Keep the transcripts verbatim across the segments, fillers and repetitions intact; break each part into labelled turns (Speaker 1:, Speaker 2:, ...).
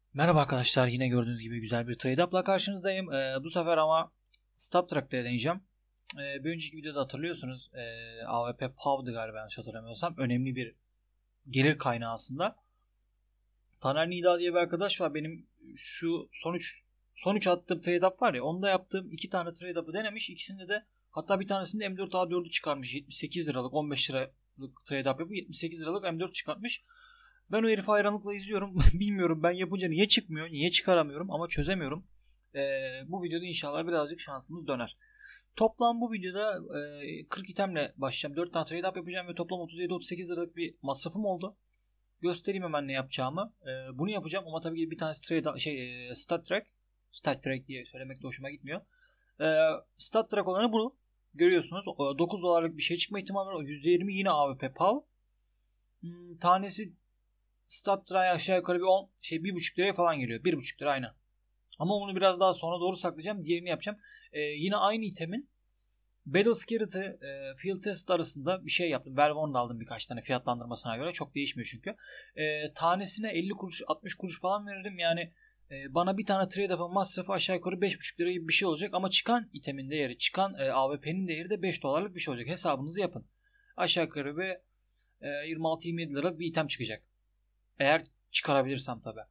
Speaker 1: Merhaba arkadaşlar, yine gördüğünüz gibi güzel bir trade up'la karşınızdayım. Ee, bu sefer ama Stop Track'ta deneyeceğim. Ee, bir önceki videoda hatırlıyorsunuz e, A V P Pav'dı galiba, yanlış hatırlamıyorsam. Önemli bir gelir kaynağı aslında. Taner Nida diye bir arkadaş var. Benim şu son üç son üç attığım trade up var ya, onda yaptığım iki tane trade up'ı denemiş. İkisinde de, hatta bir tanesinde M dört A dördü çıkarmış. yetmiş sekiz liralık, on beş liralık trade up yapıp yetmiş sekiz liralık M dört çıkartmış. Ben o herifi hayranlıkla izliyorum. Bilmiyorum ben yapınca niye çıkmıyor, niye çıkaramıyorum ama çözemiyorum. Ee, bu videoda inşallah birazcık şansımız döner. Toplam bu videoda e, kırk itemle başlayacağım. dört tane trade up yapacağım ve toplam otuz yedi otuz sekiz liralık bir masrafım oldu. Göstereyim hemen ne yapacağımı. Ee, bunu yapacağım ama tabii ki bir tanesi trade şey e, stat track. Stat track diye söylemek de hoşuma gitmiyor. Ee, stat track olanı bu. Görüyorsunuz dokuz dolarlık bir şey çıkma ihtimali var. yüzde yirmi yine A V P P A V. Hmm, tanesi Stat try aşağı yukarı bir on şey bir buçuk liraya falan geliyor. bir buçuk lira aynı. Ama onu biraz daha sonra doğru saklayacağım. Diğerini yapacağım. Ee, yine aynı itemin Battle Scared'ı e, Field Test arasında bir şey yaptım. Valve da aldım birkaç tane fiyatlandırmasına göre. Çok değişmiyor çünkü. E, tanesine elli kuruş altmış kuruş falan veririm. Yani e, bana bir tane trade up'ın masrafı aşağı yukarı beş buçuk lira gibi bir şey olacak. Ama çıkan itemin değeri, çıkan e, A V P'nin değeri de beş dolarlık bir şey olacak. Hesabınızı yapın. Aşağı yukarı bir e, yirmi altı yirmi yedi liralık bir item çıkacak. Eğer çıkarabilirsem tabi.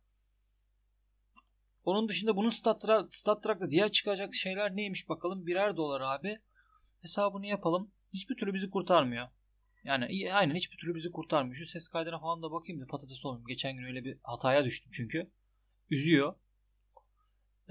Speaker 1: Onun dışında bunun stat track'ta diğer çıkacak şeyler neymiş bakalım. Birer dolar abi. Hesabını yapalım. Hiçbir türlü bizi kurtarmıyor. Yani aynen hiçbir türlü bizi kurtarmıyor. Şu ses kaydına falan da bakayım da patates olmayayım. Geçen gün öyle bir hataya düştüm çünkü. Üzüyor. Ee,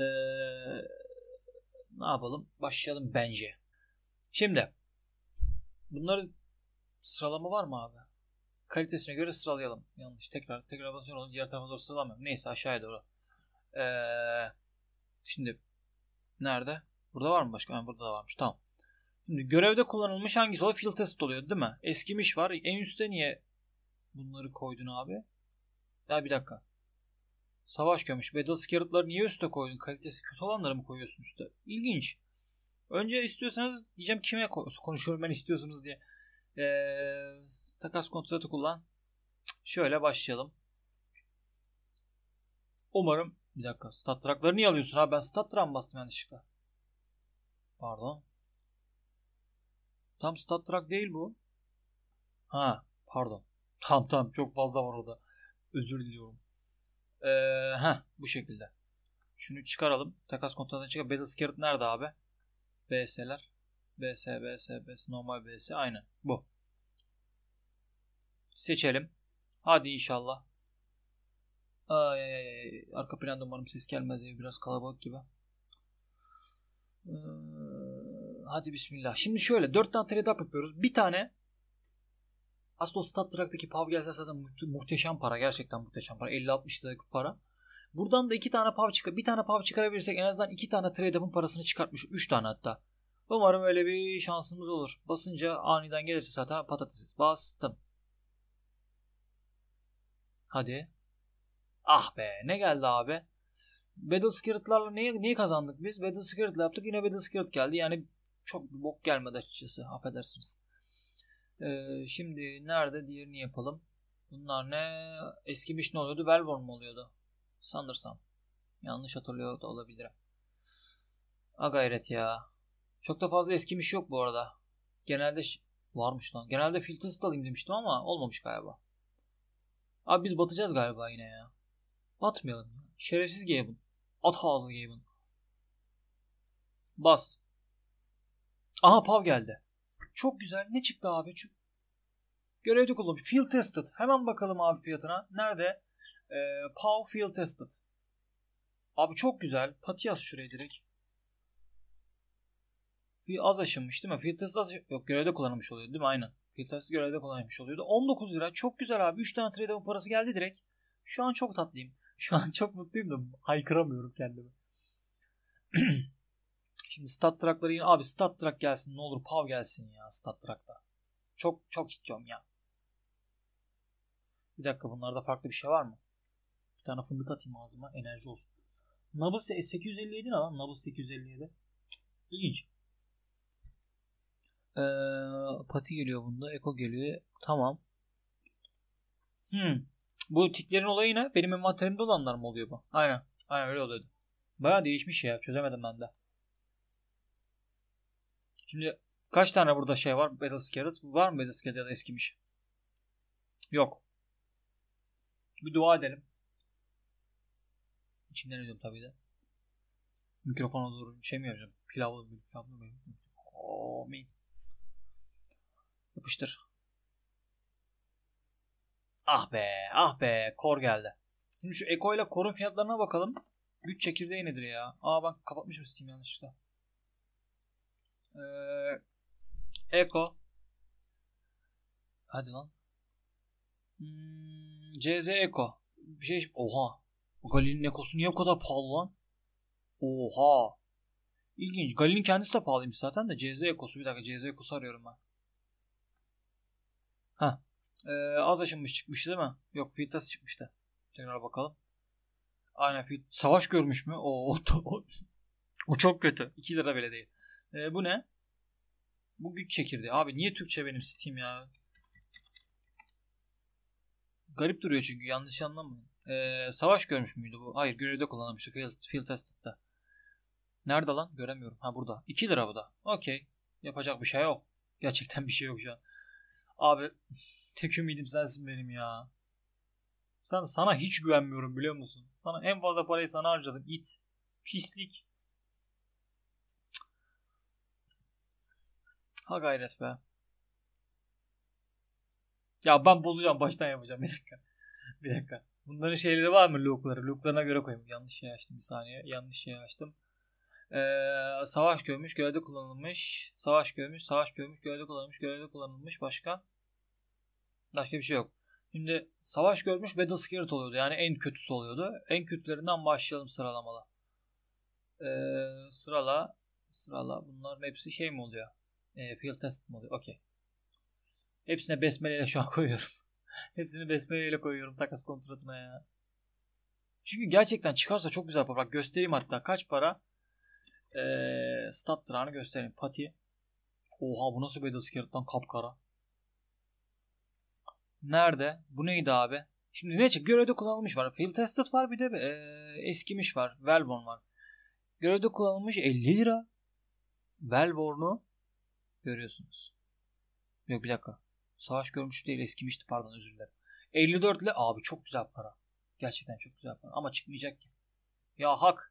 Speaker 1: ne yapalım? Başlayalım bence. Şimdi bunların sıralama var mı abi? Kalitesine göre sıralayalım. Yanlış. Tekrar tekrar basıyorum. Diğer tarafa doğru sıralamıyorum. Neyse aşağıya doğru. Ee, şimdi nerede? Burada var mı başka? Ha, burada da varmış. Tamam. Şimdi görevde kullanılmış hangisi oluyor? Field test oluyor değil mi? Eskimiş var. En üstte niye bunları koydun abi? Ya bir dakika. Savaş gömüş. Battle Scared'ları niye üste koydun? Kalitesi kötü olanları mı koyuyorsun üste? İlginç. Önce istiyorsanız diyeceğim kime konuşuyorum ben istiyorsunuz diye. Ee, takas kontratı kullan. Şöyle başlayalım. Umarım bir dakika. Stat track'ları niye alıyorsun abi? Ben stat track bastım yanlışlıkla. Pardon. Tam stat track değil bu. Ha, pardon. Tamam tamam, çok fazla var orada. Özür diliyorum. Ee, heh, bu şekilde. Şunu çıkaralım. Takas kontratını çıkar. Battle Scared nerede abi? B S'ler. B S, B S, B S, normal B S. Aynen. Bu. Seçelim. Hadi inşallah. Ay, ay, ay. Arka planda umarım ses gelmez. Ev biraz kalabalık gibi. Ee, hadi bismillah. Şimdi şöyle. dört tane trade up yapıyoruz. Bir tane aslında o Stat Track'taki P A V gelse zaten muhteşem para. Gerçekten muhteşem para. elli altmış liralık para. Buradan da iki tane P A V çıkar. Bir tane P A V çıkarabilirsek en azından iki tane trade up'ın parasını çıkartmış. Üç tane hatta. Umarım öyle bir şansımız olur. Basınca aniden gelirse zaten patates. Bastım. Hadi. Ah be, ne geldi abi? Battle Spirit'larla neyi, neyi kazandık biz? Battle Spirit'la yaptık, yine Battle Spirit geldi. Yani çok bir bok gelmedi açıkçası. Affedersiniz. Ee, şimdi nerede diğerini yapalım. Bunlar ne? Eskimiş ne oluyordu? Velvorn mu oluyordu? Sanırsam. Yanlış hatırlıyor da olabilirim. A gayret ya. Çok da fazla eskimiş yok bu arada. Genelde varmış lan. Genelde Filters alayım demiştim ama olmamış galiba. Abi biz batacağız galiba yine ya. Batmayalım ya. Şerefsiz Gaben. At ağzı Gaben. Bas. Aha Pav geldi. Çok güzel. Ne çıktı abi? Şu... Görevde kullanmış. Field tested. Hemen bakalım abi fiyatına. Nerede? Ee, Pav field tested. Abi çok güzel. Pati yaz şuraya direkt. Bir az aşınmış değil mi? Field test az... Yok, görevde kullanılmış oluyor değil mi? Aynen. Field test görevde kullanılmış oluyordu. on dokuz lira. Çok güzel abi. üç tane trade parası geldi direkt. Şu an çok tatlıyım. Şu an çok mutluyum da haykıramıyorum kendimi. Şimdi stat track'ları yine abi stat track gelsin ne olur, Pav gelsin ya stat track'ta. Çok çok istiyorum ya. Bir dakika, bunlarda farklı bir şey var mı? Bir tane fındık atayım ağzıma, enerji olsun. Nabız sekiz yüz elli yedi ne lan? Nabız sekiz yüz elli yedi. İlginç. Ee, Pati geliyor bunda. Eko geliyor. Tamam. Hmm. Bu tiklerin olayı ne? Benim envanterimde olanlar mı oluyor bu? Aynen. Aynen öyle oluyordu. Bayağı değişmiş ya. Çözemedim ben de. Şimdi kaç tane burada şey var? Battle Scarlet. Var mı Battle Scarlet ya da eskimiş? Yok. Bir dua edelim. İçimden ediyorum tabii de. Mikrofona doğru şey mi yapacağım? Pilavlı bir pilavlı mı? Amin. Yapıştır. Ah be, ah be. Kor geldi. Şimdi şu Eko ile Kor'un fiyatlarına bakalım. Güç çekirdeği nedir ya? Aa ben kapatmışım Steam yanlışlıkla. Ee, Eko. Hadi lan. Hmm, C Z Eko. Bir şey. Oha. Galin'in Eko'su niye o kadar pahalı lan? Oha. İlginç. Galin'in kendisi de pahalıymış zaten de. C Z Eko'su. Bir dakika C Z Eko'su arıyorum ben. Heh. Ee, az aşınmış çıkmıştı değil mi? Yok Fitas çıkmıştı. Tekrar bakalım. Aynen Fit. Savaş görmüş mü? Oo, o, o, o çok kötü. iki lira bile değil. Ee, bu ne? Bu güç çekirdeği. Abi niye Türkçe benim Steam ya? Garip duruyor çünkü yanlış anlamayın. Ee, savaş görmüş müydü bu? Hayır görevde kullanılmıştı. Field, field Tested'da. Nerede lan? Göremiyorum. Ha burada. iki lira bu da. Okey. Yapacak bir şey yok. Gerçekten bir şey yok şu an. Abi tek ümidim sensin benim ya. Sen, sana hiç güvenmiyorum biliyor musun? Sana en fazla parayı sana harcadım. İt. Pislik. Ha gayret be. Ya ben bozacağım. Baştan yapacağım. Bir dakika. Bir dakika. Bunların şeyleri var mı? Loop'ları. Loop'larına göre koyayım. Yanlış şey açtım. Bir saniye. Yanlış şey açtım. Ee, savaş görmüş. Görevde kullanılmış. Savaş görmüş. Savaş görmüş. Görevde kullanılmış. Görevde kullanılmış. Başka? Başka bir şey yok. Şimdi savaş görmüş Battle Scarlet oluyordu. Yani en kötüsü oluyordu. En kötülerinden başlayalım sıralamalı. Ee, sırala. Sırala. Bunların hepsi şey mi oluyor? Ee, field test mi oluyor? Okey. Hepsine besmele ile şu an koyuyorum. Hepsini besmele ile koyuyorum takas kontratına ya. Çünkü gerçekten çıkarsa çok güzel para. Bak göstereyim hatta. Kaç para? Ee, stat tırağını göstereyim. Pati. Oha bu nasıl Battle Scarlet'tan kapkara. Nerede? Bu neydi abi? Şimdi ne çık? Görevde kullanılmış var. Field tested var bir de e, eskimiş var. Velvorn var. Görevde kullanılmış elli lira. Velvorn'u görüyorsunuz. Yok bir dakika. Savaş görmüş değil eskimişti pardon özür dilerim. elli dört ile abi çok güzel para. Gerçekten çok güzel para. Ama çıkmayacak ki. Ya hak.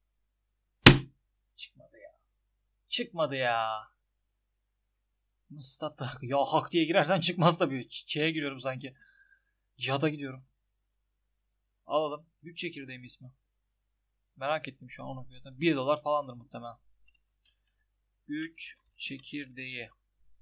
Speaker 1: Çıkmadı ya. Çıkmadı ya. Statta. Ya hak diye girersen çıkmaz tabii. Çiçeğe giriyorum sanki. Cihada gidiyorum. Alalım. Güç çekirdeği mi ismi? Merak ettim şu an onun fiyatını. bir dolar falandır muhtemelen. Güç çekirdeği.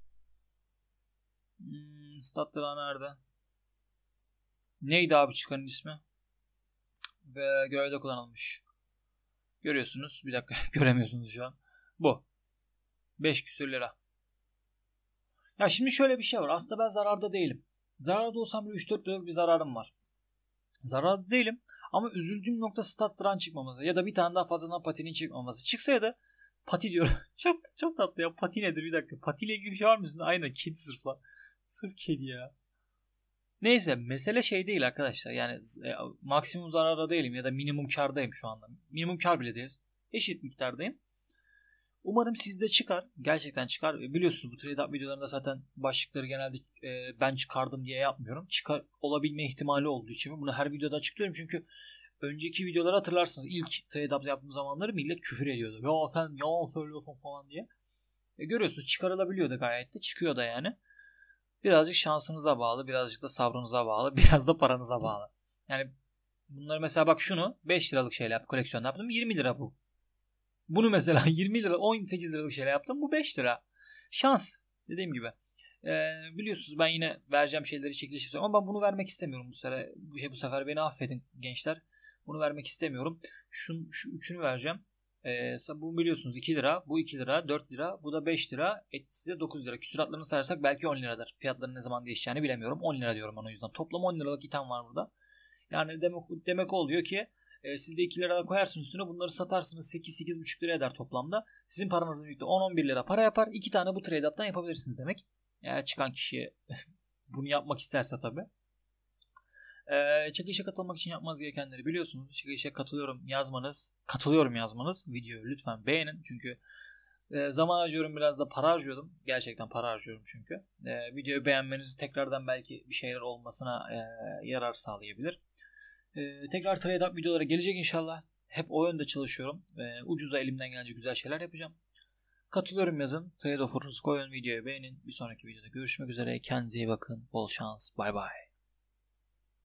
Speaker 1: Hmm, statlara nerede? Neydi abi çıkanın ismi? Ve görevde kullanılmış. Görüyorsunuz. Bir dakika. Göremiyorsunuz şu an. Bu. beş küsür lira. Ya şimdi şöyle bir şey var. Aslında ben zararda değilim. Zararda olsam bile üç dört liralık bir zararım var. Zararda değilim. Ama üzüldüğüm nokta stattıran çıkmaması. Ya da bir tane daha fazladan patinin çıkmaması. Çıksaydı pati diyorum. çok çok tatlı ya. Pati nedir bir dakika. Pati ile ilgili bir şey var mı? Aynen kedi sırfla. Sırf kedi ya. Neyse mesele şey değil arkadaşlar. Yani e, maksimum zararda değilim ya da minimum kardayım şu anda. Minimum kar bile değil. Eşit miktardayım. Umarım sizde çıkar. Gerçekten çıkar. Biliyorsunuz bu trade up videolarında zaten başlıkları genelde e, ben çıkardım diye yapmıyorum. Çıkar olabilme ihtimali olduğu için bunu her videoda açıklıyorum. Çünkü önceki videoları hatırlarsınız. İlk trade up yaptığım zamanları millet küfür ediyordu. Ya sen yalan söylüyorsun falan diye. E, görüyorsunuz çıkarılabiliyordu gayet de. Çıkıyor da yani. Birazcık şansınıza bağlı. Birazcık da sabrınıza bağlı. Biraz da paranıza bağlı. Yani bunları mesela bak şunu beş liralık şeyle yaptım. Koleksiyon yaptım. yirmi lira bu. Bunu mesela yirmi lira on sekiz liralık şeyle yaptım. Bu beş lira. Şans. Dediğim gibi. Ee, biliyorsunuz ben yine vereceğim şeyleri çekiliş istiyorum. Ama ben bunu vermek istemiyorum bu sefer. Bu, şey, bu sefer beni affedin gençler. Bunu vermek istemiyorum. Şun, şu üçünü vereceğim. Ee, bu biliyorsunuz iki lira. Bu iki lira. dört lira. Bu da beş lira. Etti size dokuz lira. Küsuratlarını sayarsak belki on liradır. Fiyatların ne zaman değişeceğini bilemiyorum. on lira diyorum ona o yüzden. Toplam on liralık item var burada. Yani demek, demek oluyor ki e, siz de iki lira koyarsınız üstüne. Bunları satarsınız. sekiz sekiz buçuk lira eder toplamda. Sizin paranızın birlikte on on bir lira para yapar. iki tane bu trade up'tan yapabilirsiniz demek. Eğer çıkan kişi bunu yapmak isterse tabii. Ee, çekilişe katılmak için yapmanız gerekenleri biliyorsunuz. Çekilişe katılıyorum yazmanız, katılıyorum yazmanız. Videoyu lütfen beğenin çünkü e, zaman harcıyorum, biraz da para harcıyordum. Gerçekten para harcıyorum çünkü. E, videoyu beğenmeniz tekrardan belki bir şeyler olmasına e, yarar sağlayabilir. E, tekrar trade up videoları gelecek inşallah. Hep o yönde çalışıyorum. E, ucuza elimden gelecek güzel şeyler yapacağım. Katılıyorum yazın. Trade offer'ınızı koyun, videoyu beğenin. Bir sonraki videoda görüşmek üzere. Kendinize iyi bakın. Bol şans. Bay bay.